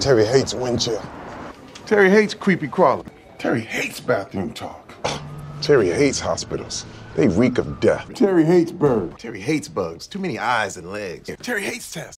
Terry hates wind chill. Terry hates creepy crawling. Terry hates bathroom talk. Terry hates hospitals. They reek of death. Terry hates birds. Terry hates bugs. Too many eyes and legs. Terry hates tests.